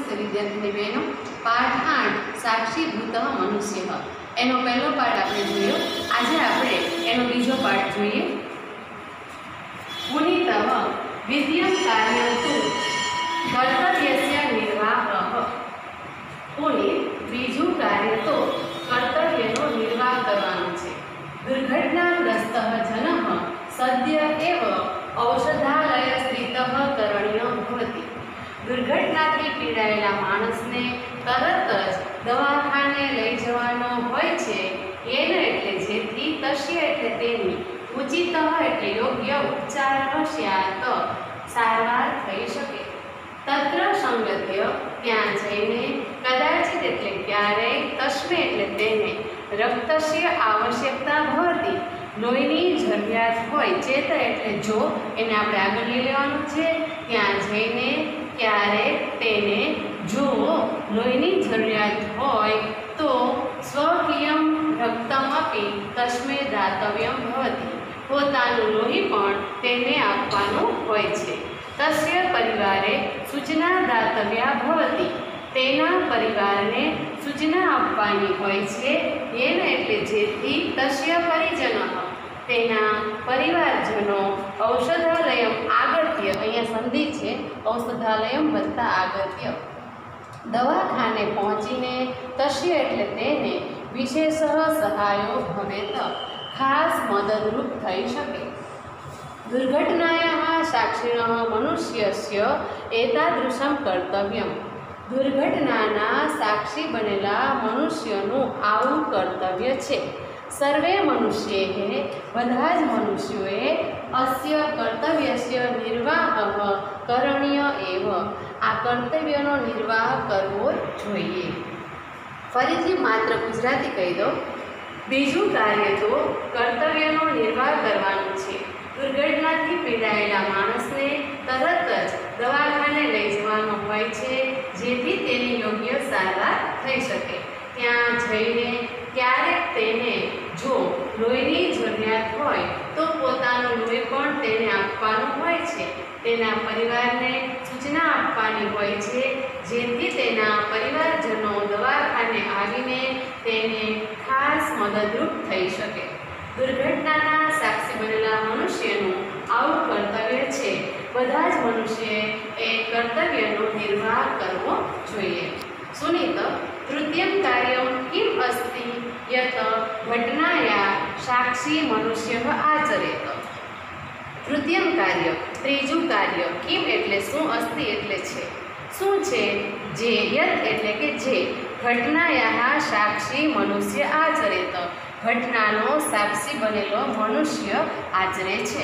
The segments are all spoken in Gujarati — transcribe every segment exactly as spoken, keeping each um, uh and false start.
નમસ્તે વિદ્યાર્થીની બહેનો, પાઠ આઠ સાક્ષીભૂત મનુષ્ય એનો પહેલો પાઠ આપણે જોયો. આજે આપણે એનો બીજો પાઠ જોઈએ. પુનિત વિદ્યમ કાર્યંતુ કર્તવ્યસ્ય નિર્વાહઃ. પુનિત બીજું કાર્ય તો કર્તવ્યનો નિર્વાહ કરવાનો છે. દુર્ઘટનાગ્રસ્ત જનઃ સદ્ય એવ ઔષધાલય સ્થિતઃ કરણીય ભવતિ. દુર્ઘટનાથી પીડાયેલા માણસને તરત જ દવાખાને લઈ જવાનો હોય છે. એને એટલે જેથી તસ્ય એટલે તેની ઉચિત એટલે યોગ્ય ઉપચાર સ્યાત સારવાર થઈ શકે. તત્ર સંગત્ય ત્યાં જઈને કદાચિત એટલે ક્યારેય તસ્મે એટલે તેને રક્તસ્ય આવશ્યકતા ભવતી લોહીની જરૂરિયાત હોય. ચેત એટલે જો એને આપણે આગળ લઈ લેવાનું છે. ત્યાં જઈને ક્યારેક તેને જો લોહીની જરૂરિયાત હોય તો સ્વકીયમ રક્તમ આપી તસ્મે દાતવ્યમ ભવતી. પોતાનું લોહી પણ તેને આપવાનું હોય છે. તસ્ય પરિવારે સૂચના દાતવ્યા ભવતી. તેના પરિવારને સૂચના આપવાની હોય છે. એને એટલે જેથી તસ્ય પરિજન તેના પરિવારજનો ઔષધાલયમ આગત્ય, અહીંયા સંધિ છે, ઔષધાલયમ વત્તા આગત્ય, દવાખાને પહોંચીને તસ્ય એટલે તેને વિશેષ સહાયો ભવેત, ખાસ મદદરૂપ થઈ શકે. દુર્ઘટનાયાः સાક્ષિણઃ મનુષ્યસ્ય એતાદૃશમ કર્તવ્યમ. દુર્ઘટનાના સાક્ષી બનેલા મનુષ્યનું આવું કર્તવ્ય છે. સર્વે મનુષ્યે બધા જ મનુષ્યોએ અસ્ય કર્તવ્યસ્ય નિર્વાહ કરણીય એવ. આ કર્તવ્યનો નિર્વાહ કરવો જોઈએ. ફરીથી માત્ર ગુજરાતી કહી દો. બીજું કાર્ય તો કર્તવ્યનો નિર્વાહ કરવાનું છે. દુર્ઘટનાથી પીડાયેલા માણસને તરત જ દવાખાને લઈ જવાનો હોય છે, જેથી તેની યોગ્ય સારવાર થઈ શકે. ત્યાં જઈને ક્યારેક તેને જો લોહીની જરૂરિયાત હોય તો પોતાનું લોહી પણ તેને આપવાનું હોય છે. તેના પરિવારને સૂચના આપવાની હોય છે, જેથી તેના પરિવારજનો દવાખાને આવીને તેને ખાસ મદદરૂપ થઈ શકે. દુર્ઘટનાના સાક્ષી બનેલા મનુષ્યનું આવું કર્તવ્ય છે. બધા જ મનુષ્યએ એ કર્તવ્યનો નિર્વાહ કરવો જોઈએ. સુનિત તૃતીયમ કાર્યમ કિમ અસ્તિ યત ઘટનાયા સાક્ષી મનુષ્ય આચરેત. તૃતીયમ કાર્ય ત્રીજું કાર્ય. કિમ એટલે શું, અસ્તિ એટલે છે. શું છે? જે યત એટલે કે જે ઘટનાયા સાક્ષી મનુષ્ય આચરેત. ઘટનાનો સાક્ષી બનેલો મનુષ્ય આચરે છે.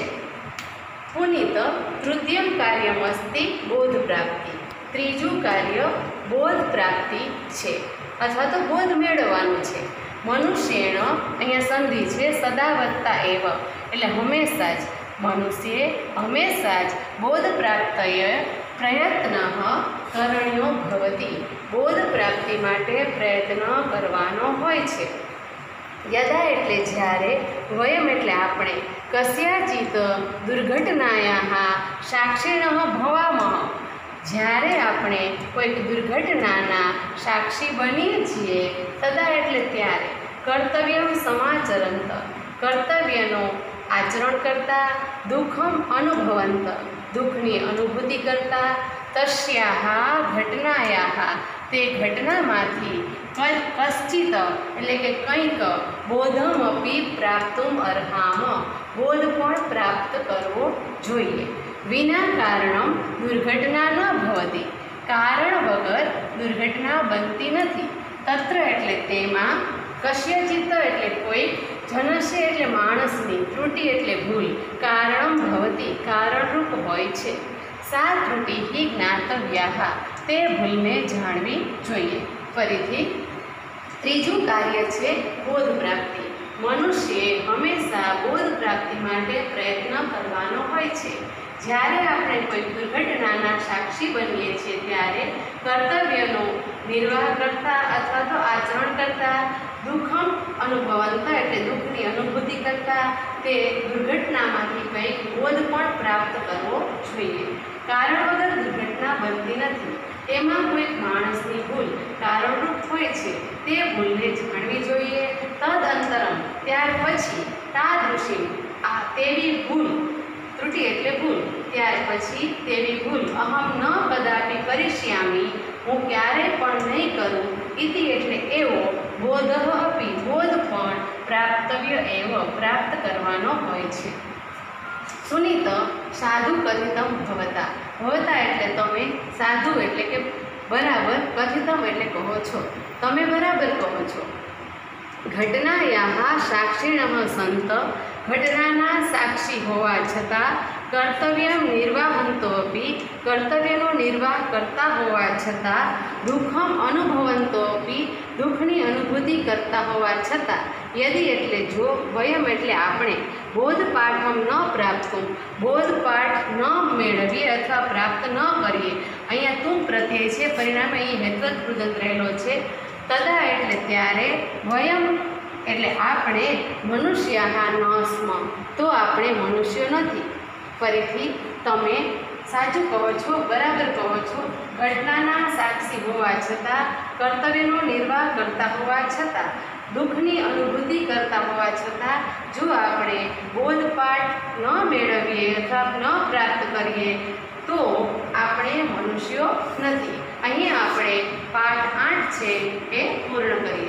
પુનિત તૃતીયમ કાર્યમસ્તિ બોધ પ્રાપ્તિ. ત્રીજું કાર્ય બોધ પ્રાપ્તિ છે, અથવા તો બોધ મેળવવાનું છે. મનુષ્યેણ, અહીંયા સંધિ છે, સદા વત્તા એવ એટલે હંમેશા જ. મનુષ્યે હંમેશા જ બોધ પ્રાપ્તય પ્રયત્ન કરણ્યો ભવતી. બોધ પ્રાપ્તિ માટે પ્રયત્ન કરવાનો હોય છે. યદા એટલે જ્યારે, વયમ એટલે આપણે, કસ્યાચિત દુર્ઘટનાયાः સાક્ષિણઃ ભવામઃ. જ્યારે આપણે કોઈક દુર્ઘટનાના સાક્ષી બનીએ છીએ, તદા એટલે ત્યારે, કર્તવ્યમ સમાચરંત કર્તવ્યનો આચરણ કરતા, દુઃખમ અનુભવંત દુઃખની અનુભૂતિ કરતા, તસ્યાः ઘટનાયાः તે ઘટનામાંથી કશ્ચિત એટલે કે કંઈક બોધમ અપી પ્રાપ્તુમ અર્હામ બોધ પણ પ્રાપ્ત કરવો જોઈએ. વિના કારણમ દુર્ઘટના ન ભવતી. કારણ વગર દુર્ઘટના બનતી નથી. તત્ર એટલે તેમાં, કસ્યચિત એટલે કોઈ, જનસ્ય એટલે માણસની, ત્રુટિ એટલે ભૂલ, કારણમ ભવતી કારણરૂપ હોય છે. સા ત્રુટિ હિ જ્ઞાતવ્યાઃ તે ભૂલને જાણવી જોઈએ. ફરીથી ત્રીજું કાર્ય છે બોધ પ્રાપ્તિ. મનુષ્યએ હંમેશા બોધ પ્રાપ્તિ માટે પ્રયત્ન કરવાનો હોય છે. જ્યારે આપણે કોઈ દુર્ઘટનાના સાક્ષી બનીએ છીએ ત્યારે કર્તવ્યનો નિર્વાહ કરતા અથવા તો આચરણ કરતા, દુઃખમ અનુભવંતા એટલે દુઃખની અનુભૂતિ કરતા, તે દુર્ઘટનામાંથી કંઈક બોધ પણ પ્રાપ્ત કરવો જોઈએ. કારણ વગર દુર્ઘટના બનતી નથી. એમાં કોઈક માણસની ભૂલ કારણરૂપ હોય છે તે ભૂલને જાણવી જોઈએ. તદંતરમ ત્યાર પછી તાદૃશી આ તેવી ભૂલ, ત્રુટિ એટલે ભૂલ, ત્યાર પછી તેવી ભૂલ અહમ ન કદાપી કરિષ્યામિ હું ક્યારેય પણ નહીં કરું. ઇતિ એટલે એવો, બોધઃ અપી બોધ પણ પ્રાપ્તવ્ય એવ પ્રાપ્ત કરવાનો હોય છે. સુનિત સાધુ કથિતમ ભવતા, ભવતા એટલે તમે, સાધુ એટલે કે બરાબર, કથિતમ એટલે કહો છો, તમે બરાબર કહો છો. ઘટનાયાહ સાક્ષિણઃ સંત, ઘટનાના સાક્ષી હોવા છતાં, કર્તવ્ય નિર્વાહંતો અપી કર્તવ્યનો નિર્વાહ કરતા હોવા છતાં, દુઃખમ અનુભવંતો અપી દુઃખની અનુભૂતિ કરતા હોવા છતાં, યદિ એટલે જો, વયમ એટલે આપણે, બોધપાઠમ ન પ્રાપ્તું બોધપાઠ ન મેળવીએ અથવા પ્રાપ્ત ન કરીએ. અહીંયા તું પ્રત્યય છે, પરિણામે અહીં હેત્વત કૃદંત રહેલો છે. તદા એટલે ત્યારે, વયમ એટલે આપણે, મનુષ્યાહા ન સ્મ તો આપણે મનુષ્યો નથી. ફરીથી તમે સાચું કહો છો, બરાબર કહો છો. ઘટનાના સાક્ષી હોવા છતાં, કર્તવ્યનો નિર્વાહ કરતા હોવા છતાં, દુઃખની અનુભૂતિ કરતા હોવા છતાં, જો આપણે બોધપાઠ ન મેળવીએ અથવા ન પ્રાપ્ત કરીએ તો આપણે મનુષ્યો નથી. અહીં આપણે પાઠ આઠ છે એ પૂર્ણ કરીએ.